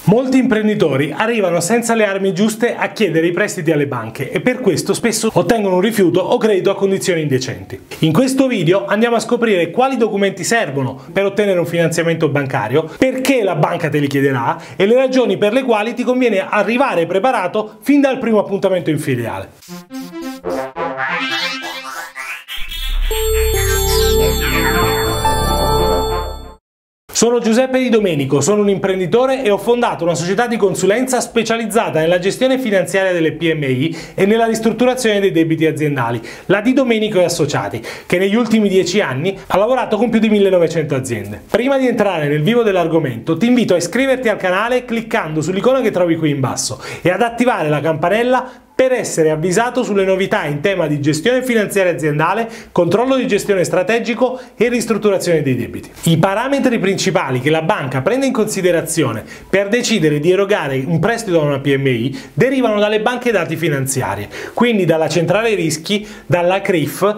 Molti imprenditori arrivano senza le armi giuste a chiedere i prestiti alle banche e per questo spesso ottengono un rifiuto o credito a condizioni indecenti. In questo video andiamo a scoprire quali documenti servono per ottenere un finanziamento bancario, perché la banca te li chiederà e le ragioni per le quali ti conviene arrivare preparato fin dal primo appuntamento in filiale. Sono Giuseppe Di Domenico, sono un imprenditore e ho fondato una società di consulenza specializzata nella gestione finanziaria delle PMI e nella ristrutturazione dei debiti aziendali, la Di Domenico e Associati, che negli ultimi 10 anni ha lavorato con più di 1900 aziende. Prima di entrare nel vivo dell'argomento, ti invito a iscriverti al canale cliccando sull'icona che trovi qui in basso e ad attivare la campanella per essere avvisato sulle novità in tema di gestione finanziaria aziendale, controllo di gestione strategico e ristrutturazione dei debiti. I parametri principali che la banca prende in considerazione per decidere di erogare un prestito a una PMI derivano dalle banche dati finanziarie, quindi dalla centrale rischi, dalla CRIF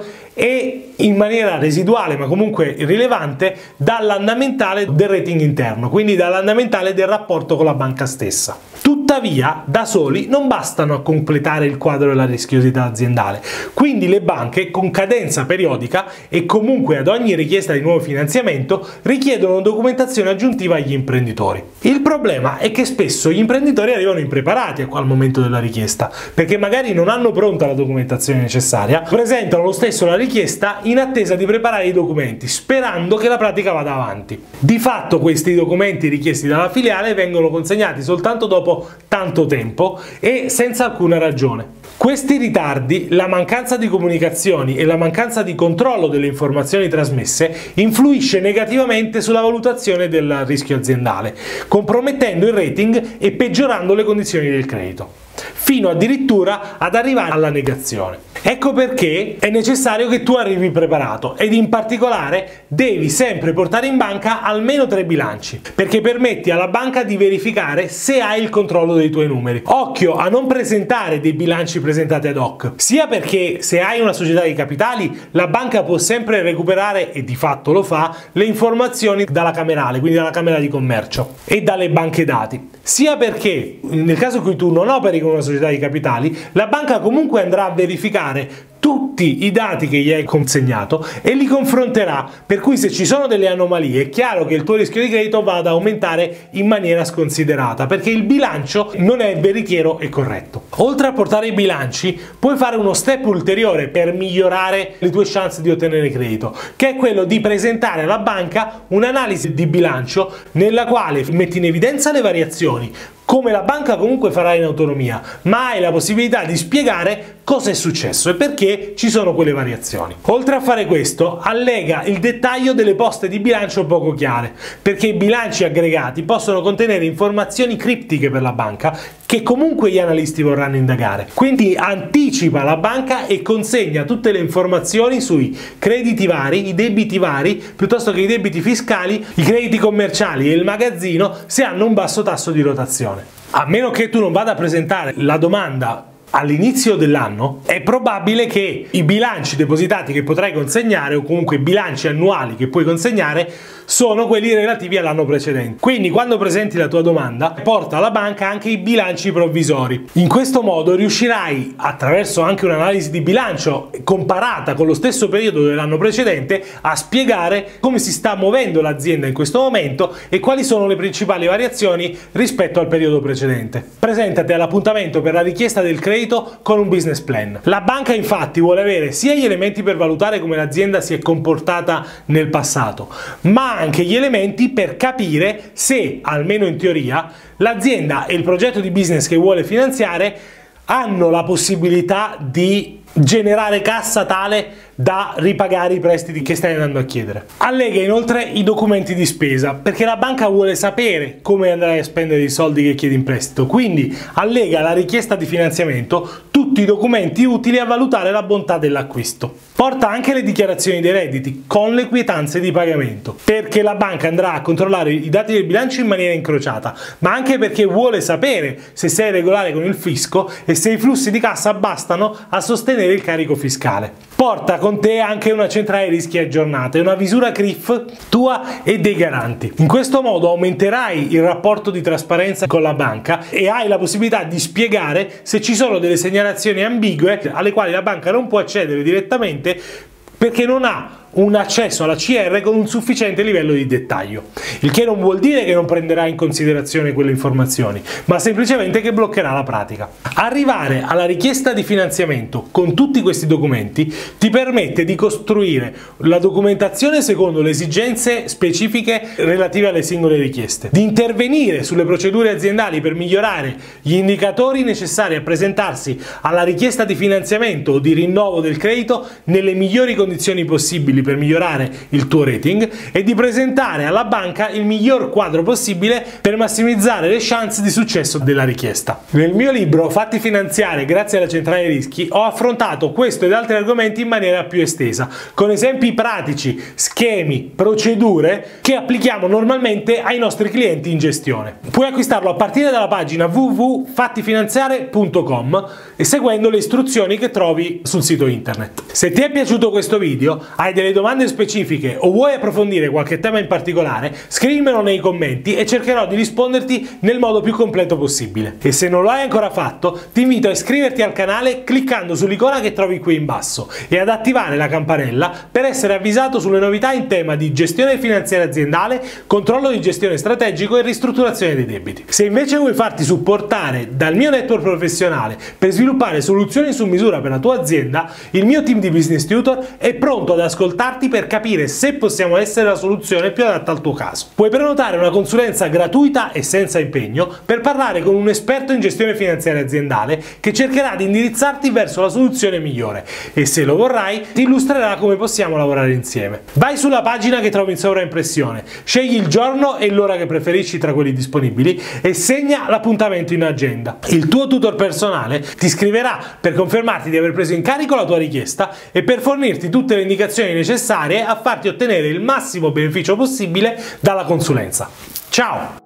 e in maniera residuale ma comunque rilevante dall'andamentale del rating interno, quindi dall'andamentale del rapporto con la banca stessa. Tuttavia, da soli non bastano a completare il quadro della rischiosità aziendale, quindi le banche con cadenza periodica e comunque ad ogni richiesta di nuovo finanziamento richiedono documentazione aggiuntiva agli imprenditori. Il problema è che spesso gli imprenditori arrivano impreparati al momento della richiesta, perché magari non hanno pronta la documentazione necessaria, presentano lo stesso la richiesta in attesa di preparare i documenti, sperando che la pratica vada avanti. Di fatto questi documenti richiesti dalla filiale vengono consegnati soltanto dopo tanto tempo e senza alcuna ragione. Questi ritardi, la mancanza di comunicazioni e la mancanza di controllo delle informazioni trasmesse influisce negativamente sulla valutazione del rischio aziendale, compromettendo il rating e peggiorando le condizioni del credito, fino addirittura ad arrivare alla negazione. Ecco perché è necessario che tu arrivi preparato ed in particolare devi sempre portare in banca almeno 3 bilanci, perché permetti alla banca di verificare se hai il controllo dei tuoi numeri. Occhio a non presentare dei bilanci presentati ad hoc, sia perché se hai una società di capitali la banca può sempre recuperare, e di fatto lo fa, le informazioni dalla camerale, quindi dalla Camera di Commercio e dalle banche dati, sia perché nel caso in cui tu non operi con una società di capitali la banca comunque andrà a verificare tutti i dati che gli hai consegnato e li confronterà, per cui se ci sono delle anomalie è chiaro che il tuo rischio di credito va ad aumentare in maniera sconsiderata, perché il bilancio non è veritiero e corretto. Oltre a portare i bilanci puoi fare uno step ulteriore per migliorare le tue chance di ottenere credito, che è quello di presentare alla banca un'analisi di bilancio nella quale metti in evidenza le variazioni, come la banca comunque farà in autonomia, ma hai la possibilità di spiegare cosa è successo e perché ci sono quelle variazioni. Oltre a fare questo, allega il dettaglio delle poste di bilancio poco chiare, perché i bilanci aggregati possono contenere informazioni criptiche per la banca che comunque gli analisti vorranno indagare. Quindi anticipa la banca e consegna tutte le informazioni sui crediti vari, i debiti vari, piuttosto che i debiti fiscali, i crediti commerciali e il magazzino se hanno un basso tasso di rotazione. A meno che tu non vada a presentare la domanda all'inizio dell'anno, è probabile che i bilanci depositati che potrai consegnare, o comunque i bilanci annuali che puoi consegnare, sono quelli relativi all'anno precedente. Quindi quando presenti la tua domanda, porta alla banca anche i bilanci provvisori. In questo modo riuscirai, attraverso anche un'analisi di bilancio comparata con lo stesso periodo dell'anno precedente, a spiegare come si sta muovendo l'azienda in questo momento e quali sono le principali variazioni rispetto al periodo precedente. Presentati all'appuntamento per la richiesta del credito con un business plan. La banca infatti vuole avere sia gli elementi per valutare come l'azienda si è comportata nel passato, ma anche gli elementi per capire se, almeno in teoria, l'azienda e il progetto di business che vuole finanziare hanno la possibilità di generare cassa tale da ripagare i prestiti che stai andando a chiedere. Allega inoltre i documenti di spesa, perché la banca vuole sapere come andrai a spendere i soldi che chiedi in prestito, quindi allega alla richiesta di finanziamento tutti i documenti utili a valutare la bontà dell'acquisto. Porta anche le dichiarazioni dei redditi con le quietanze di pagamento, perché la banca andrà a controllare i dati del bilancio in maniera incrociata, ma anche perché vuole sapere se sei regolare con il fisco e se i flussi di cassa bastano a sostenere il carico fiscale. porta con te anche una centrale rischi aggiornata e una visura CRIF tua e dei garanti. In questo modo aumenterai il rapporto di trasparenza con la banca e hai la possibilità di spiegare se ci sono delle segnalazioni ambigue alle quali la banca non può accedere direttamente perché non ha un accesso alla CR con un sufficiente livello di dettaglio, il che non vuol dire che non prenderà in considerazione quelle informazioni, ma semplicemente che bloccherà la pratica. Arrivare alla richiesta di finanziamento con tutti questi documenti ti permette di costruire la documentazione secondo le esigenze specifiche relative alle singole richieste, di intervenire sulle procedure aziendali per migliorare gli indicatori necessari a presentarsi alla richiesta di finanziamento o di rinnovo del credito nelle migliori condizioni possibili per migliorare il tuo rating e di presentare alla banca il miglior quadro possibile per massimizzare le chance di successo della richiesta. Nel mio libro Fatti finanziare grazie alla centrale rischi ho affrontato questo ed altri argomenti in maniera più estesa, con esempi pratici, schemi, procedure che applichiamo normalmente ai nostri clienti in gestione. Puoi acquistarlo a partire dalla pagina www.fattifinanziare.com e seguendo le istruzioni che trovi sul sito internet. Se ti è piaciuto questo video, hai delle domande specifiche o vuoi approfondire qualche tema in particolare, scrivimelo nei commenti e cercherò di risponderti nel modo più completo possibile. E se non lo hai ancora fatto, ti invito a iscriverti al canale cliccando sull'icona che trovi qui in basso e ad attivare la campanella per essere avvisato sulle novità in tema di gestione finanziaria aziendale, controllo di gestione strategico e ristrutturazione dei debiti. Se invece vuoi farti supportare dal mio network professionale per sviluppare soluzioni su misura per la tua azienda, il mio team di Business Tutor è pronto ad ascoltarti per capire se possiamo essere la soluzione più adatta al tuo caso. Puoi prenotare una consulenza gratuita e senza impegno per parlare con un esperto in gestione finanziaria aziendale che cercherà di indirizzarti verso la soluzione migliore e, se lo vorrai, ti illustrerà come possiamo lavorare insieme. Vai sulla pagina che trovi in sovraimpressione, scegli il giorno e l'ora che preferisci tra quelli disponibili e segna l'appuntamento in agenda. Il tuo tutor personale ti scriverà per confermarti di aver preso in carico la tua richiesta e per fornirti tutte le indicazioni necessarie a farti ottenere il massimo beneficio possibile dalla consulenza. Ciao!